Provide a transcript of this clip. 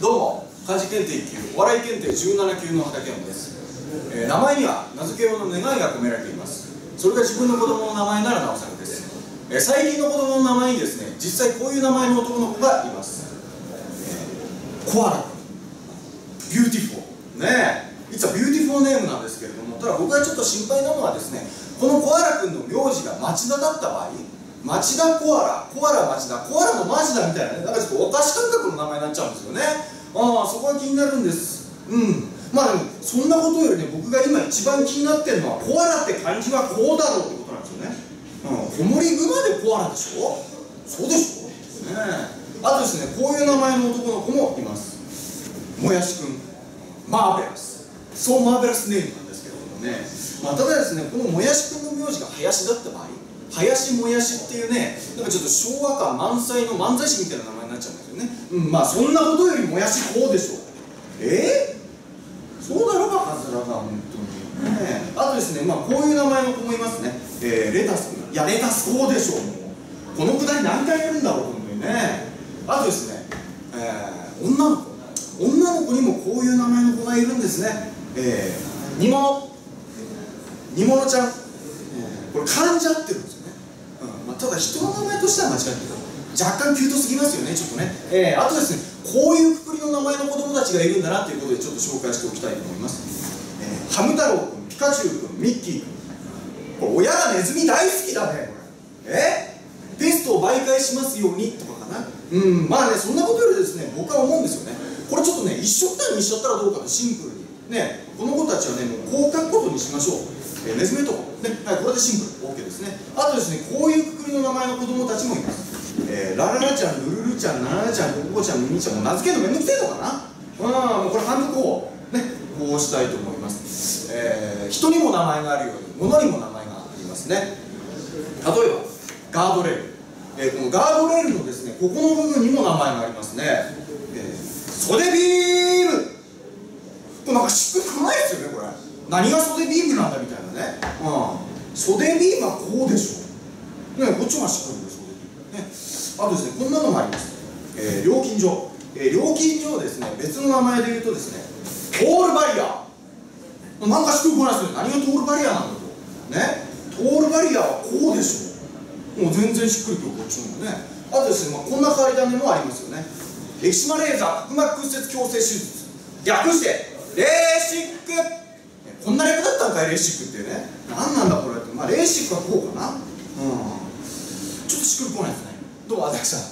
どうも、漢字検定1級、お笑い検定17級の畠山です。名前には名付けようの願いが込められています。それが自分の子供の名前ならなおさらです。最近の子供の名前にですね、実際こういう名前の男の子がいます。コアラ君、ビューティフォーねえ、いつはビューティフォーネームなんですけれども、ただ僕がちょっと心配なのはですね、このコアラ君の名字が町田だった場合、町田コアラ、コアラ町田、コアラの町田みたいなね、なんかちょっとお菓子感覚の名前になっちゃうんですよね。そこが気になるんです。まあでもそんなことよりね、僕が今一番気になってるのは、コアラって漢字はこうだろうってことなんですよね。子守熊でコアラでしょ。そうでしょねえ。あとですね、こういう名前の男の子もいます。もやしくん、マーベラス、そうマーベラスネームなんですけれどもね、ただですね、このもやしくんの名字が林だった場合、林もやしっていうね、なんかちょっと昭和感満載の漫才師みたいな名前になっちゃうんですよね。まあそんなことよりもやしこうでしょ。そうだろうか、カズラが本当に。あとですね、こういう名前の子もいますね。レタス君。いや、レタスこうでしょう。もうこのくだり何回やるんだろう、本当にね。あとですね、女の子にもこういう名前の子がいるんですね。煮物ちゃん。これ漢字合ってるんですよね。ただ人の名前としては間違ってる。若干キュートすぎますよね、ちょっとね。あとですね、こういうくくりの名前の子供たちがいるんだなということでちょっと紹介しておきたいと思います。ハム太郎君、ピカチュウ君、ミッキー君。これ親がネズミ大好きだね、これ。ペストを媒介しますようにとかかな。まあね、そんなことよりですね、僕は思うんですよね。これちょっとね、一緒くたにしちゃったらどうかと、シンプルに。ね、この子たちはね、もうこう書くことにしましょう。ネズミとかね、これでシンプル OK ですね。あとですね、こういうくくりの名前の子供たちもいます。ラララちゃん、ルルルちゃん、ナナナちゃん、ココちゃん、ミミちゃん、もう名付けるのめんどくせえのかな。もうこれ半分こうね、こうしたいと思います。人にも名前があるように物にも名前がありますね。例えばガードレール、このガードレールのですね、ここの部分にも名前がありますね。袖ビーム、これなんかしっくりこないですよね、これ。何が袖ビームなんだみたいなね。袖ビームはこうでしょ。ね、こっちがしっくりです、袖ビームね。あとですね、こんなのもあります。料金所。料金所をですね、別の名前で言うとですね、トールバリア。なんかしっくりこないですよね。何がトールバリアなんだと。ね。トールバリアはこうでしょ。もう全然しっくりくる、こっちのね。あとですね、こんな変わり種もありますよね。エキシマレーザー角膜屈折矯正手術。略して、レーシック。こんな略だったんかい、レーシックってね。何なんだこれって。レーシックはこうかな。ちょっとしっくりこないですね。どうも、私さん。